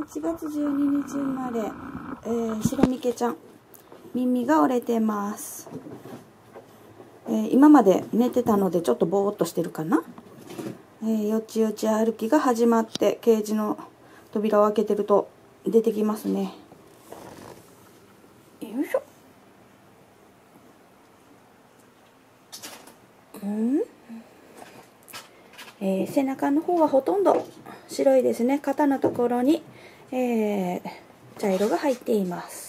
1月12日生まれ、白みけちゃん。耳が折れてます。今まで寝てたのでちょっとぼーっとしてるかな。よちよち歩きが始まって、ケージの扉を開けてると出てきますね。よいしょ。背中の方はほとんど白いですね。肩のところに、茶色が入っています。